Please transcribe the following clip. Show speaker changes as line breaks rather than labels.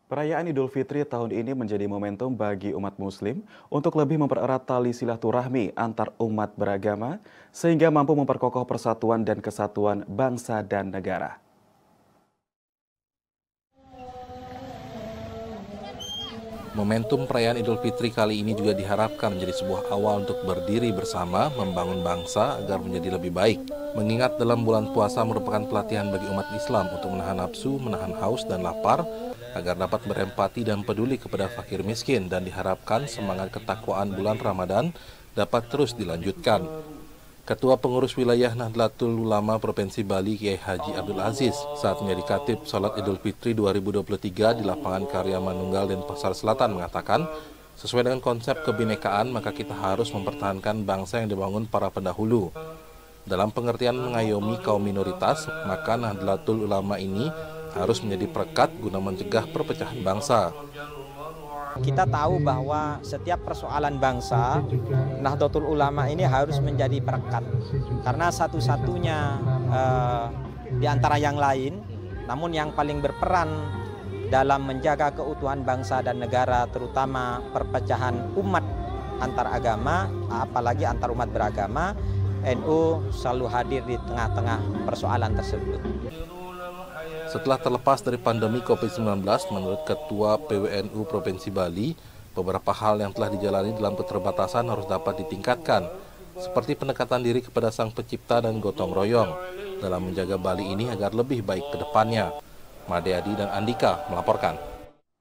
Perayaan Idul Fitri tahun ini menjadi momentum bagi umat Muslim untuk lebih mempererat tali silaturahmi antar umat beragama sehingga mampu memperkokoh persatuan dan kesatuan bangsa dan negara.
Momentum perayaan Idul Fitri kali ini juga diharapkan menjadi sebuah awal untuk berdiri bersama, membangun bangsa agar menjadi lebih baik. Mengingat dalam bulan puasa merupakan pelatihan bagi umat Islam untuk menahan nafsu, menahan haus dan lapar, agar dapat berempati dan peduli kepada fakir miskin, dan diharapkan semangat ketakwaan bulan Ramadan dapat terus dilanjutkan. Ketua Pengurus Wilayah Nahdlatul Ulama Provinsi Bali Kiai Haji Abdul Aziz saat menjadi khatib Salat Idul Fitri 2023 di lapangan Karya Manunggal Denpasar Selatan mengatakan, sesuai dengan konsep kebinekaan maka kita harus mempertahankan bangsa yang dibangun para pendahulu. Dalam pengertian mengayomi kaum minoritas, maka Nahdlatul Ulama ini harus menjadi perekat guna mencegah perpecahan bangsa.
Kita tahu bahwa setiap persoalan bangsa, Nahdlatul Ulama ini harus menjadi perekat. Karena satu-satunya di antara yang lain, namun yang paling berperan dalam menjaga keutuhan bangsa dan negara, terutama perpecahan umat antar agama, apalagi antar umat beragama, NU selalu hadir di tengah-tengah persoalan tersebut.
Setelah terlepas dari pandemi COVID-19, menurut Ketua PWNU Provinsi Bali, beberapa hal yang telah dijalani dalam keterbatasan harus dapat ditingkatkan, seperti pendekatan diri kepada Sang Pencipta dan gotong royong, dalam menjaga Bali ini agar lebih baik ke depannya. Made Adi dan Andika melaporkan.